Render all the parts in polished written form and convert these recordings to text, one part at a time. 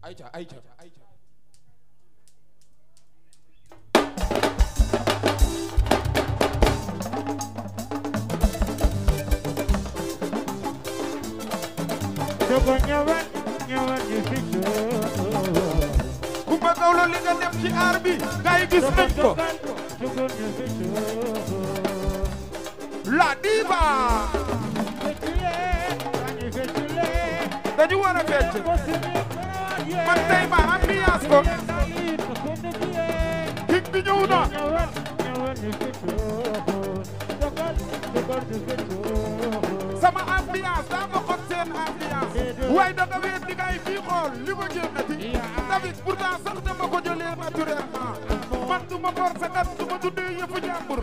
ayca Dogo ñëwal ñu fi Kumba Gawlo li nga def ci aar bi gay gis nañ ko la diva dañu war a fecc man tey ma ambiance ko king bi ñëw na sama ambiance daa bokkoon seen ambiance waaye da nga weet di ngay fii xool li ma génnati David pourtant sax dama ko jëlee naturellement man du ma bor sa kat du ma tuddee yëfu jàmbur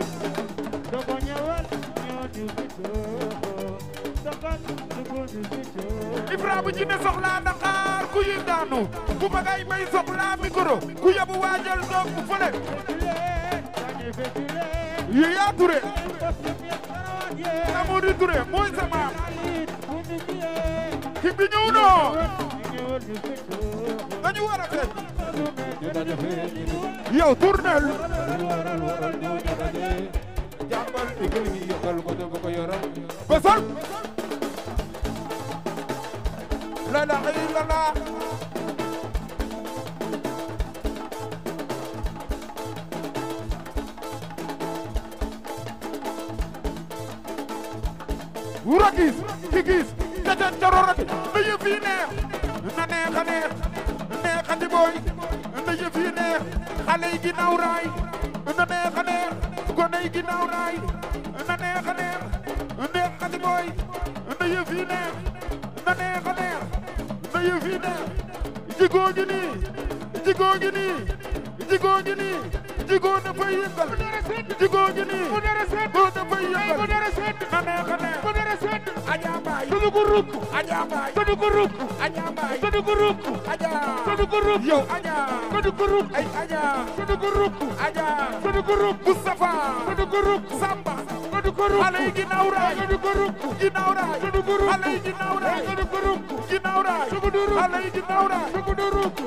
Ibra bu jinne soxlaa Dakar ku yi daanu bu bagay may soxlaa micro ku yabu waajal doog bu fële Yaya Touré Amadou Touré mooy sa maam ki bi ñëw no dañu war a fekk yow tournel jàmbal igil yi yokkal ko do ko yoram basal la ilaha illallah wura gis ki gis jajan jarorati na yëf yi neex na neex a neex neexati booy na yëf yi neex xale yi ginnaaw raay na neex a neex gone yi ginnaaw raay na neex a neex neexati booy na yëf yi neex na neex a neex na yëf yi neex jigoo gi nii jigoo gi nii jigoo gi nii jigoo na fay yëngal jigoo gi nii boo na fay yëngal na neex a neex Aja Mbaye sunu ko rukk Aja Mbaye sunu ko rukk Aja Mbaye sunu ko rukk Aja sunu ko rukk yow Aja sunu ko rukk ay Aja sunu ko rukk Aja sunu ko rukk Moustapha sunu ko rukk Samba sunu ko rukk xale yi ginnaaw raay sunu ko rukk ginnaaw raay sunu ko rukk xale yi ginnaaw raay sunu ko rukk ginnaaw raay sunu ko rukk xale yi ginnaaw raay sunu ko rukk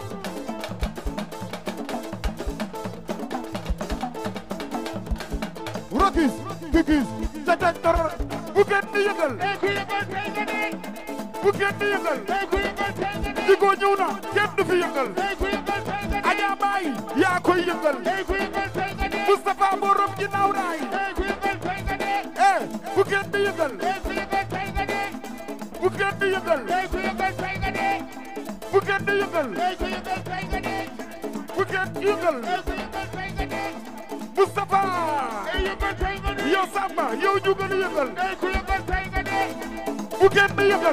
Rokis Kikis Tata Tor bu kenn di yëngal bu kenn di yëngal Djigo ñëw na kenn du fi yëngal Aja Mbaye yaa koy yëngal Moustapha borom ginnaaw raay bu kenn di yëngal bu kenn di yëngal bu kenn di yëngal bu kenn di yëngal Moustapha yow Samba yow jugal yëngal bu kenn di yëngal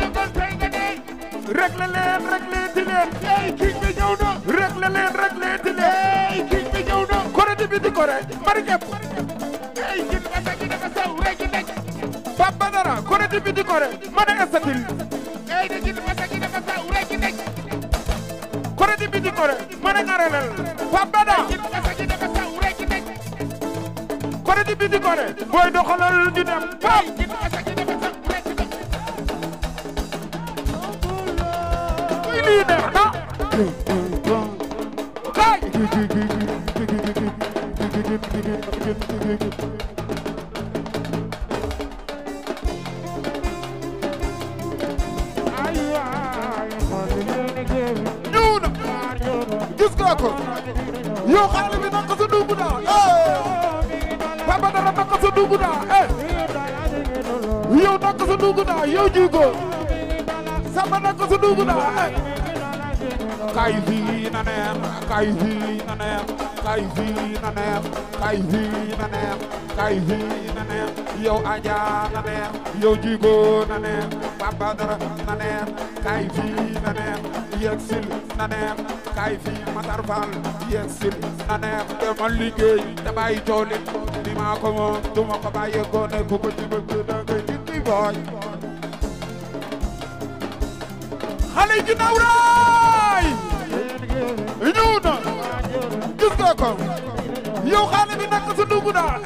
réglé leen ti leen king bi ñëw na réglé ti leen king bi ñëw na kore di bi di kore mari ñepp Papa Dara kore di bi di kore mane estatil kore di bi di kore mane ngarelel Papa Dara kore di bi di kore boy doxalal ñu dem pap kuy lii neex na kay ñëw na gis nga ko yow xale bi naka sa dugg daal Papa Dara naka sa dugg daal yow naka sa dugg daal yow Djigo Samba naka sa dugg daal kay fii na neex kay fii na neex kay fii na neex kay fii na neex kay fii na neex yow Aja na neex yow Djigo na neex Papa Dara na neex kay fii na neex yegsil na neex kay fii Matar Fall yegsil na neex demal liggéey te bàyyi tooli ni maa ko moom du ma ko bàyyi gone ku ko ci bëgg da ngay indi booy xale yi ginnaaw raay ñëw na gis nga ko yow xale bi naka sa dugg daal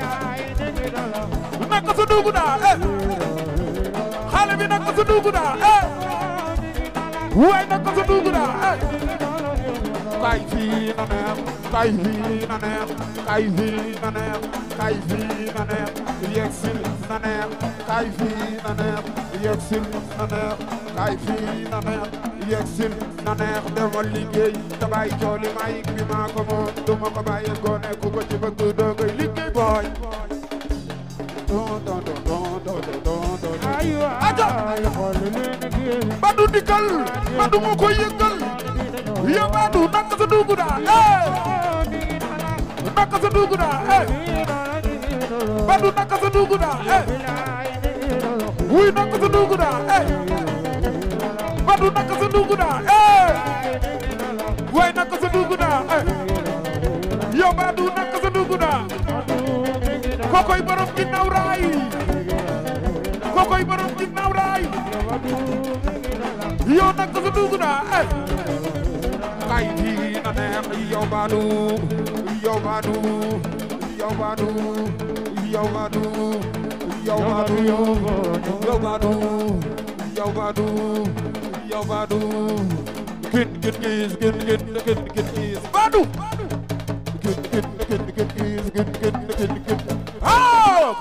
naka sa dugg daal xale bi naka sa dugg daal waay naka sa dugg daa kay fii na neex kay fii na neex kay fii na neex kay fii na neex yegsil na neex kay fii na neex yegsil na neex kay fii na neex yegsil na neex demal liggéey te bàyyi cooli may bi maa ko moom du ma ko bàyyi gone ku ko ci bëgg doo ngay liggéey booy aja Badou dikkal Badou moo koy yëggal yow Badou naka sa dugg daa naka sa dugg daa Badou naka sa dugg daa wuy naka sa dugg daa Badou naka sa dugg daa way naka sa dugg daa yow Badou naka sa dugg daa kokoy borom ginnaaw raay kokoy borom ginnaaw raay yow naka sa dugg daa kay fii na neex yow Badou yow Badou yow Badou yow Badou yow Badou yow Badou yow Badou yow Badou gin gis Badou gin ah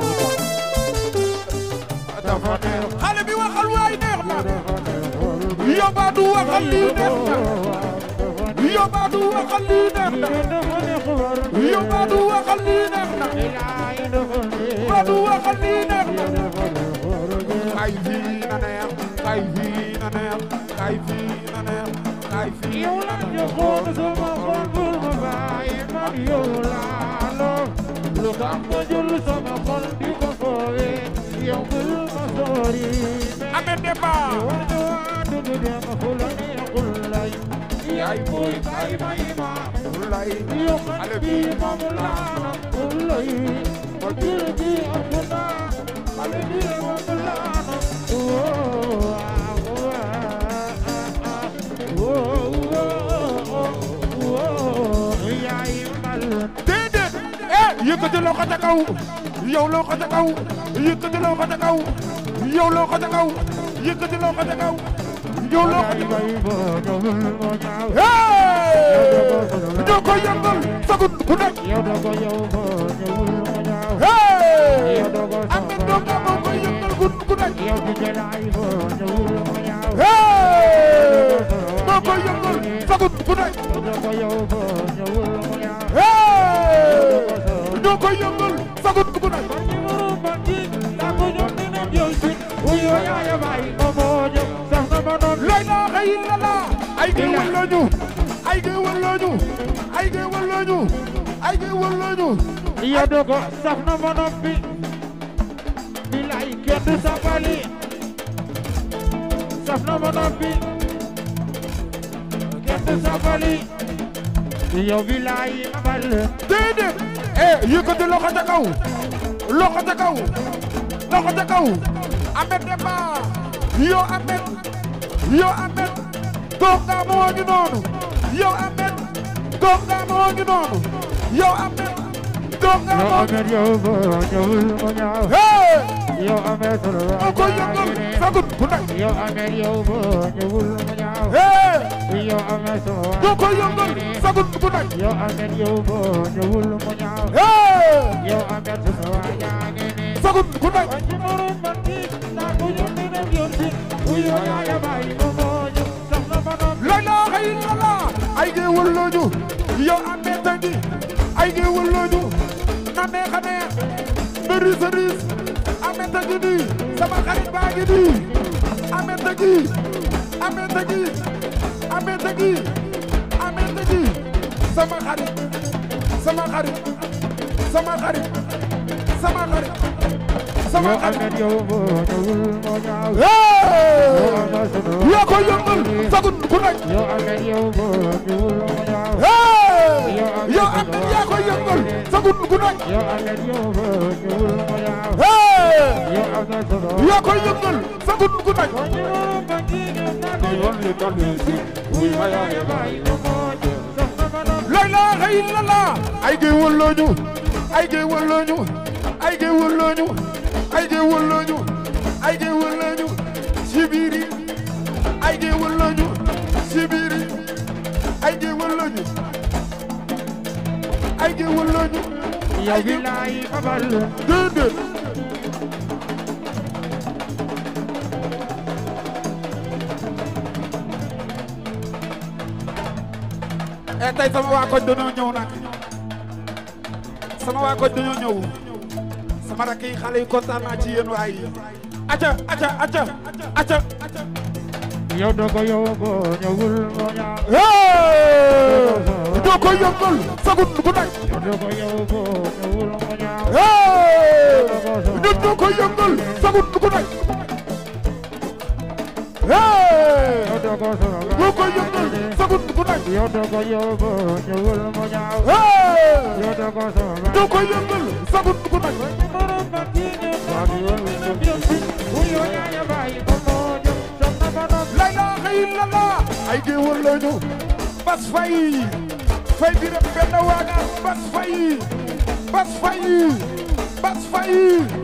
dafa neex xale bi waxal waay neex na yow Badou waxal lii neex na yow Badou waxal lii neex na yow Badou waxal lii neex na Badou waxal lii neex na kay fii na neex kay fii na neex kay fii na neex kay fii yow la joxoon sama xol bul ma bàyyi man yow laa lor lu tax ma jël sama xol di ko foowee yow bul ma sori ame deba du dem fu la neexul lay yaay boy kay may ma lay yow xale bi moom laa lay ma jël bi am na xale bi moom laa déedéet yëkkati loxo ca kaw yow loxo ca kaw yëkkati loxo ca kaw yow loxo ca kaw yëkkati loxo ca kaw yow loxo ca kaw ñoo koy yëngal sagut ku nekk am na doom daa moo koy yëngal ku nekk moo koy yëngal sagut ku nekk ñoo koy yëngal sagut ku nekk lay naa xëy la la ay géwël lañu ay géwël lañu ay géwël lañu ay géwël lañu yow dogo saf na ma noppi bilay kenn du safali saf na ma noppi kenn du safali yow bilay abal déedéet yëkkati loxo ca kaw loxo ca kaw loxo ca kaw Ahmed Demba yow Ahmed toog nga moo ngi noonu yow Ahmed toog nga moo ngi noonu yow Ahmed toog nga moo Ahmed yow bo ñëwul mo ñaaw yow Ahmed moo koy yëngal sagut ku nekk yow Ahmed yow bo ñëwul mo ñaaw yow Ahmed moo koy yëngal sagut ku nekk yow Ahmed yow bo ñëwul mo ñaaw yow Ahmed sagut ku nekk la ilaha illallah ay géwël lañu yow Ahmed tangi ay géwël lañu na neex a neex na riis a riis Ahmed tangi nii sama xarit baa ngi nii Ahmed tangi Ahmed tangi Ahmed tangi Ahmed tangi sama xarit sama xarit sama xarit sama xarit sama Ahmed yow bo ñëwul mo ñaaw yaa ko yëngal sagut ku nekk yow Ahmed yow bo ñëwul mo ñaaw yow Ahmed yaa ko yëngal sagut ku nekk yow Ahmed yow bo ñëwul mo ñaaw yow Ahmed yaa ko yëngal sagut ku nekk la ilaha illallah ay géwël lañu ay géwël lañu ay géwël lañu ay géwël lañu ay géwël lañu ci biir ay géwël lañu géwël lañu yow bilaay babal déedéet tey sama waa koñ dañoo ñëw nag sama waa koñ dañoo ñëw sama rakk yi xale yi kontaan naa ci yéen waay aca aca aca aca yow dogo yow go ñëwul mo ñaaw doo ko yëngal sagut bu nay yow dogo yow go ñëwul mo ñaaw nit doo ko yëngal sagut bu nay yow dogo doo ko yëngal sagut bu nay yow dogo yow go ñëwul mo ñaaw yow dogo doo ko yëngal sagut bu nay la ilaha illallah ay géwël lañu bas fay fay bi rek benn waaga bas fay bas fay bas fay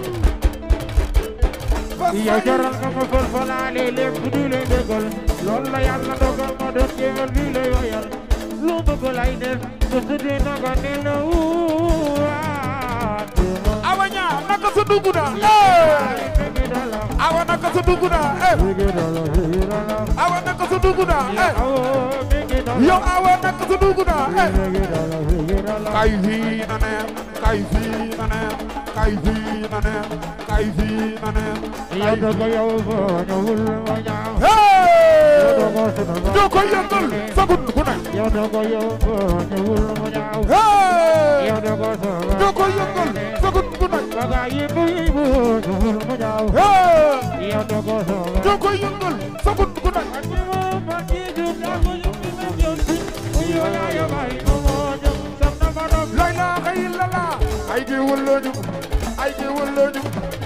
yow jaral nga ma fol folaale lépp du lay dëggal loolu la yàlla dogal ma doon géwël bi lay wayal lu bëgg lay def su tuddee naka ne la awa ñaa naka sa dugg na awa naka sa dugg na awa naka sa dugg na yow awa naka sa dugg na kay fii na neex kay fii na neex kay fii na neex kay fii na neex yow dogo yow go ñëwul mo ñaaw doo ko yëngal sagut ku ne yow dogo yow go ñëwul mo ñaaw yow dogo doo ko yëngal sagut ku ne baga yibu yibu ñëwul mo ñaaw yow dogo doo ko yëngal sagut ku ne la ilaha illallah ay géwël lañu ay géwël lañu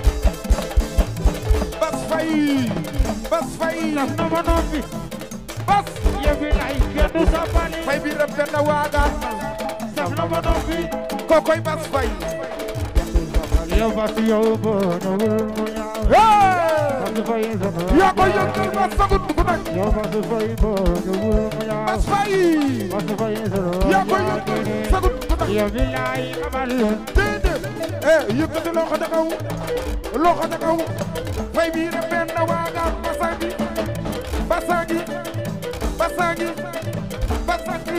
bas fay bas fay na ma noppi bas yow bi lay kenn du sa bali fay bi rek benn waaga saf na ma noppi kokoy bas fay yow bas yow bo ñëwul mo ñaaw bas fay yaa ko yëngal bas sagut ku ne yow bas fay bo ñëwul mo ñaaw bas fay bas fay yaa ko yëngal sagut ku ne yow bi lay babal déedéet yëkkati loxo ca kaw loxo ca kaw fay bi rek benn waaga basangi basangi basangi basangi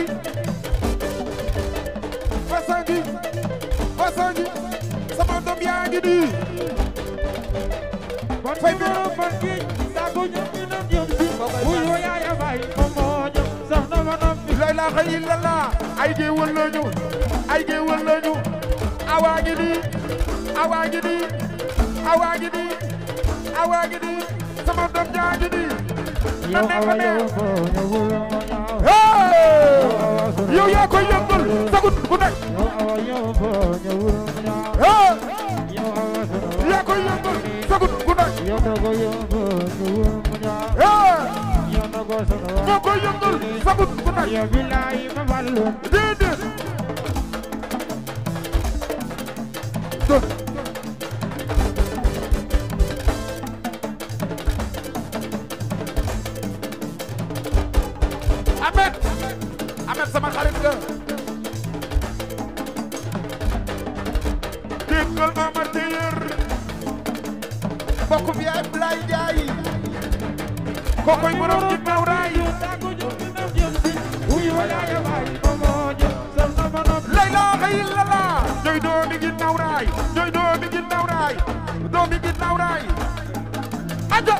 basangi basangi sama doom yaa ngi nii fay bi rek man gi sa ko ñu ñu ñëm ci wuyo yaaya bay mo mo ñëm saf na ma noppi la ilaha illallah ay géwël lañu ay géwël lañu awaa ngi nii awaa ngi nii awaa ngi nii awaa ngi nii sama doom jaa ngi nii yow awa yow bo ñëwul mo ñaaw yow yaa koy yëngal sagut ku nekk yow awa yow bo ñëwul mo ñaaw yow awa yaa koy yëngal sagut ku nekk yow dogo yow bo ñëwul mo ñaaw yow dogo yaa koy yëngal sagut ku nekk yow bi lay babal déedéet Ahmed sama xarit nga déggal ma ma téyër bokk bi ay Blay Njaay kokoy borom ci naw raay la ilaha illallah joy doomi gi naw raay joy doomi gi naw raay doomi gi naw raay aja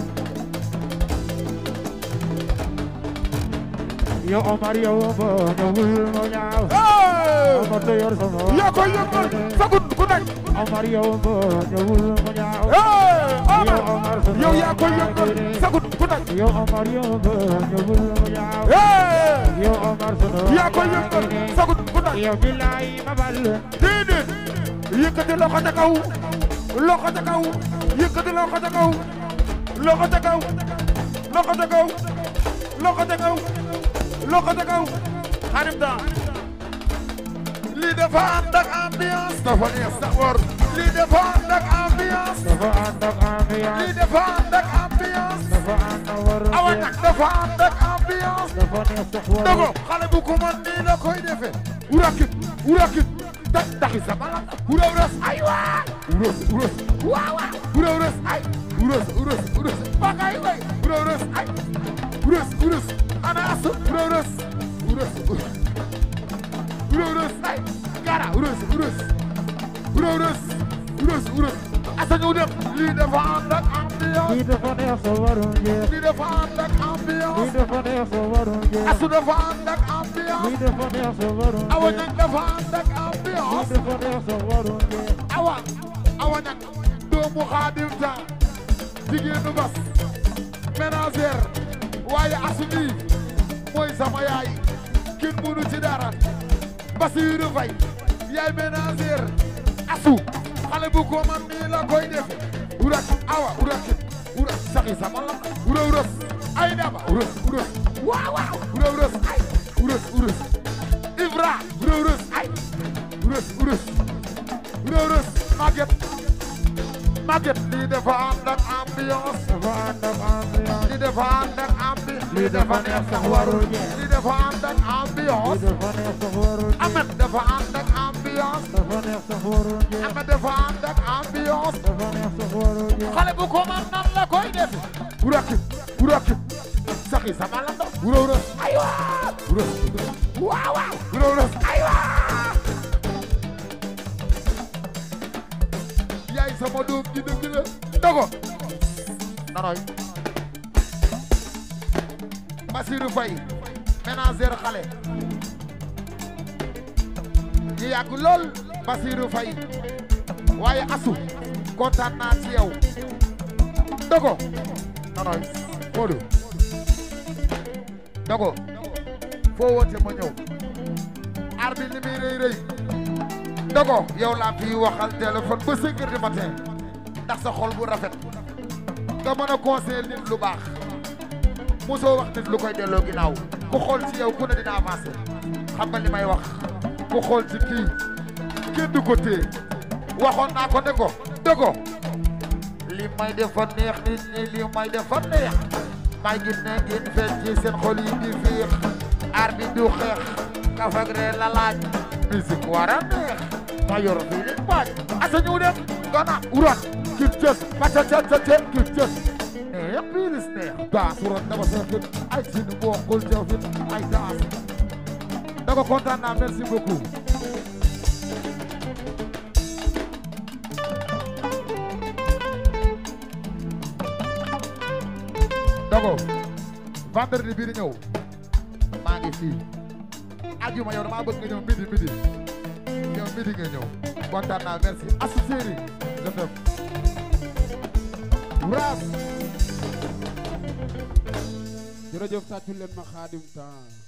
yow Omar yow bo ñëwul mo ñaaw Omar to yor sama yaa koy yëngal sagut ku nekk Omar yow bo ñëwul mo ñaaw Omar yow yaa koy yëngal sagut ku nekk yow Omar yow bo ñëwul mo ñaaw yow Omar sono yaa koy yëngal sagut ku nekk yow bilaay babal déedéet yëkkati loxo ca kaw loxo ca kaw yëkkati loxo ca kaw loxo ca kaw loxo ca kaw loxo ca kaw loxo ca kaw xarim da lii dafa ànd ak ambiance dafa neex sax war lii dafa ànd ak ambiance dafa ànd ak ambiance lii dafa ànd ak ambiance dafa ànd war awa nag dafa ànd ak ambiance ambiance dafa neex sax waru dogo xale bu ko man nii la koy defee urakit taxi sama la uras ay waay uras waaw uras ay uras bagay way uras ay uras ana asu uras ay gara uras asa ñu dem lii dafa ànd ak ambiance lii dafa neex sa waroon jeex lii dafa ànd ak ambiance lii dafa neex sa waroon jeex asu dafa ànd ak ambiance lii dafa neex sa waroon jeex awa ñang dafa ànd ak lii ambiance dafa neex sa waroon jeex awa ñang doomu Xaadim ta jigéenu bas ménagère waaye asu mi mooy sama yaay kenn mënu ci dara Basiru Fay yaay ménagère asu xale bu ko man nii la koy def urak saxi sama la uras ay daba uras waaw uras ay uras Ibra uras ay uras Maguette lii dafa ànd ak ambiance dafa ànd ak ambiance lii dafa ànd ak ambiance lii dafa neex sax waroon jeex lii dafa ànd ak ambiance lii dafa neex sax waroon jeex Ahmed dafa ànd ak ambiance dafa neex sax waroon jeex Ahmed dafa ànd ak ambiance dafa neex sax waroon jeex xale bu ko man nan la koy def urakit saxi sama la ndo uras aywa waaw uras aywa yaay sama doom ji dëgg la dogo nanoy Basiru Fay ménagère xale ñu yàgg lool Basiru Fay waaye asu kontaan naa ci yow dogo nanoy Modou dogo foo woote ma ñëw ar bi li muy rëy dogo yow laa fi waxal téléphone ba 5 heures du matin ndax sa xol bu rafet nga mën a conseiller nit lu baax mosoo wax nit lu koy delloo ginnaaw ku xool ci yow ku ne dina avancer xam nga li may wax ku xool ci kii kenn du ko téye waxoon naa ko ne ko dogo li may defa neex nit ñi li may defa neex may gis ne ngeen feeñ ci seen xol yi di fiix aar bi du xeex kafagre la laaj musique war a neex ma yor fii li baaj asa ñu dem gana urat kit jës pacacacate kit jës neex biilis neex daas urat dama seexit ay sin bokkul jawfit ay daas dago kontaan naa merci beaucoup dogo vendredi bii di ñëw maa ngi fii ajuma yow dama bëgg nga ñëw midi nga ñëw kontaan naa merci asu séeri je t'aime jërëjëf tàccul leen ma Xaadim temps